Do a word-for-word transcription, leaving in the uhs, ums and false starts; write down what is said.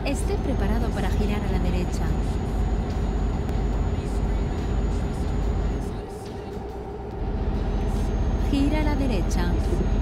Esté preparado para girar a la derecha. Gira a la derecha.